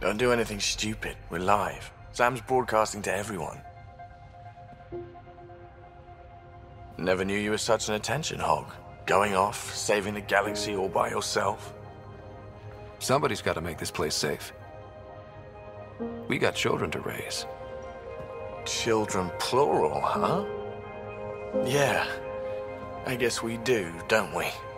Don't do anything stupid. We're live. Sam's broadcasting to everyone. Never knew you were such an attention hog. Going off, saving the galaxy all by yourself. Somebody's got to make this place safe. We got children to raise. Children plural, huh? Yeah. I guess we do, don't we?